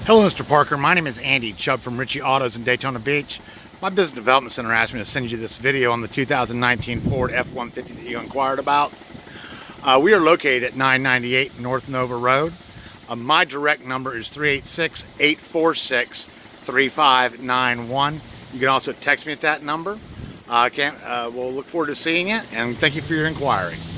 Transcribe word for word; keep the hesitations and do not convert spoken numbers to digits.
Hello, Mister Parker. My name is Andy Chubb from Ritchie Autos in Daytona Beach. My business development center asked me to send you this video on the two thousand nineteen Ford F one fifty that you inquired about. Uh, we are located at nine ninety-eight North Nova Road. Uh, my direct number is three eight six, eight four six, three five nine one. You can also text me at that number. Uh, can't, uh, we'll look forward to seeing you, and thank you for your inquiry.